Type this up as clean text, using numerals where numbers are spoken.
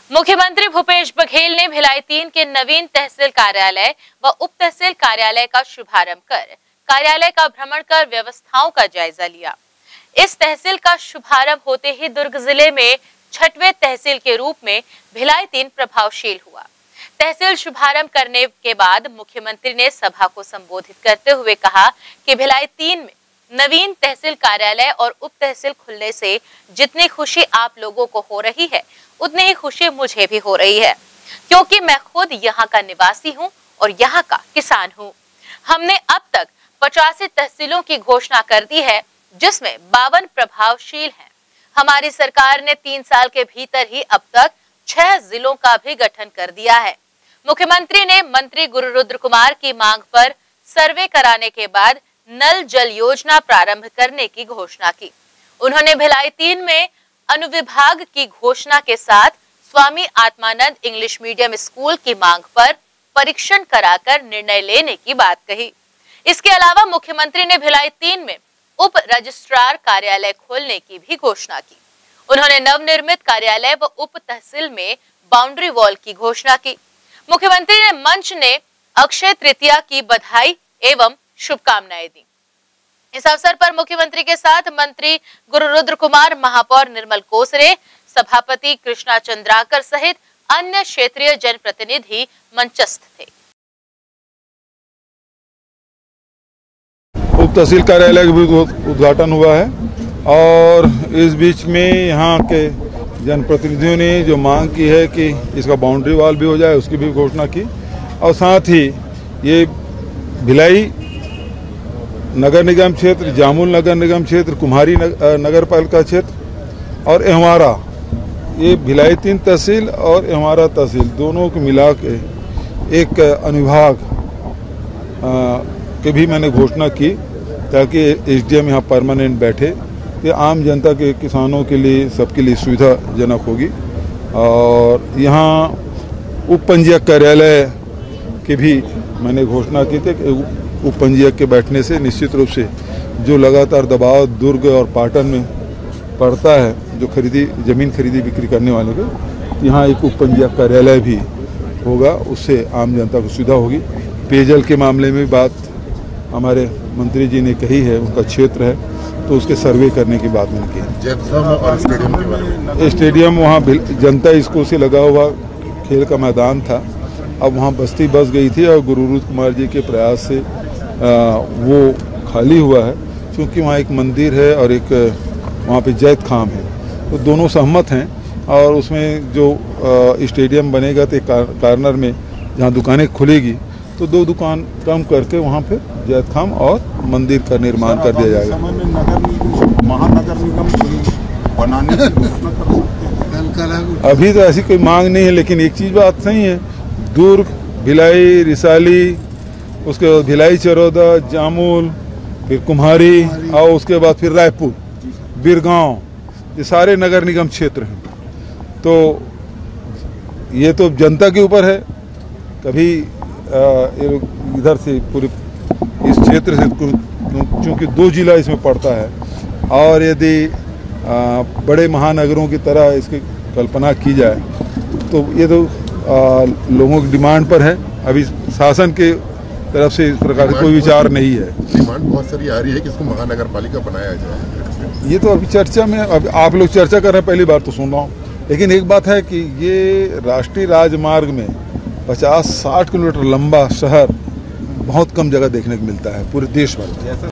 मुख्यमंत्री भूपेश बघेल ने भिलाई 3 के नवीन तहसील कार्यालय व उप तहसील कार्यालय का शुभारंभ कर कार्यालय का भ्रमण कर व्यवस्थाओं का जायजा लिया। इस तहसील का शुभारंभ होते ही दुर्ग जिले में 6वें तहसील के रूप में भिलाई 3 प्रभावशील हुआ। तहसील शुभारंभ करने के बाद मुख्यमंत्री ने सभा को संबोधित करते हुए कहा कि भिलाई 3 में नवीन तहसील कार्यालय और उप तहसील खुलने से जितनी खुशी आप लोगों को हो रही है उतनी ही खुशी मुझे भी हो रही है, क्योंकि मैं खुद यहाँ का निवासी हूँ और यहाँ का किसान हूँ। हमने अब तक 85 तहसीलों की घोषणा कर दी है, जिसमें 52 प्रभावशील हैं। हमारी सरकार ने 3 साल के भीतर ही अब तक 6 जिलों का भी गठन कर दिया है। मुख्यमंत्री ने मंत्री गुरुरुद्र कुमार की मांग पर सर्वे कराने के बाद नल जल योजना प्रारंभ करने की घोषणा की। उन्होंने भिलाई 3 में अनुविभाग की घोषणा के साथ Swami Atmanand English medium school की मांग पर परीक्षण कराकर निर्णय लेने की बात कही। इसके अलावा मुख्यमंत्री ने भिलाई 3 में उप रजिस्ट्रार कार्यालय खोलने की भी घोषणा की। उन्होंने नवनिर्मित कार्यालय व उप तहसील में बाउंड्री वॉल की घोषणा की। मुख्यमंत्री ने मंच ने अक्षय तृतीया की बधाई एवं शुभकामनाएं दी। इस अवसर पर मुख्यमंत्री के साथ मंत्री गुरुरुद्र कुमार, महापौर निर्मल कोसरे, सभापति कृष्णा चंद्राकर सहित अन्य क्षेत्रीय जनप्रतिनिधि मंचस्थ थे। उप तहसील कार्यालय का भी उद्घाटन हुआ है और इस बीच में यहाँ के जनप्रतिनिधियों ने जो मांग की है कि इसका बाउंड्री वॉल भी हो जाए, उसकी भी घोषणा की। और साथ ही ये भिलाई नगर निगम क्षेत्र, जामुल नगर निगम क्षेत्र, कुम्हारी नगर पालिका क्षेत्र और एहवारा, ये भिलाई 3 तहसील और एहवारा तहसील दोनों को मिला के एक अनुविभाग के भी मैंने घोषणा की, ताकि एसडीएम यहाँ परमानेंट बैठे, कि आम जनता के किसानों के लिए सबके लिए सुविधाजनक होगी। और यहाँ उप पंजीयक कार्यालय की भी मैंने घोषणा की थी कि उप पंजीयक के बैठने से निश्चित रूप से जो लगातार दबाव दुर्ग और पाटन में पड़ता है, जो जमीन खरीदी बिक्री करने वाले को, यहाँ एक उप पंजीयक कार्यालय भी होगा, उससे आम जनता को सुविधा होगी। पेयजल के मामले में बात हमारे मंत्री जी ने कही है, उनका क्षेत्र है, तो उसके सर्वे करने की बात मैंने की। स्टेडियम वहाँ जनता स्कूल से लगा हुआ खेल का मैदान था, अब वहाँ बस्ती बस गई थी और गुरुरुद्र कुमार जी के प्रयास से वो खाली हुआ है, क्योंकि वहाँ एक मंदिर है और एक वहाँ पे जैत खाम है, तो दोनों सहमत हैं। और उसमें जो स्टेडियम बनेगा तो कार्नर में जहाँ दुकानें खुलेगी तो 2 दुकान कम करके वहाँ पे जैत खाम और मंदिर का निर्माण कर दिया जाएगा। महानगर निगम बनाने अभी तो ऐसी कोई मांग नहीं है, लेकिन एक चीज़ बात सही है, दुर्ग, भिलाई, रिसाली, उसके बाद भिलाई चरौदा, जामुल, फिर कुम्हारी और उसके बाद फिर रायपुर, बिरगांव, ये सारे नगर निगम क्षेत्र हैं। तो ये तो जनता के ऊपर है, कभी इधर से पूरे इस क्षेत्र से, क्योंकि 2 जिला इसमें पड़ता है, और यदि बड़े महानगरों की तरह इसकी कल्पना की जाए तो ये तो लोगों की डिमांड पर है। अभी शासन के तरफ से इस प्रकार का कोई विचार नहीं है। डिमांड बहुत सारी आ रही है कि इसको महानगर पालिका बनाया जाए। ये तो अभी चर्चा में, अब आप लोग चर्चा कर रहे हैं, पहली बार तो सुन रहा हूँ। लेकिन एक बात है कि ये राष्ट्रीय राजमार्ग में 50-60 किलोमीटर लंबा शहर बहुत कम जगह देखने को मिलता है पूरे देश भर में।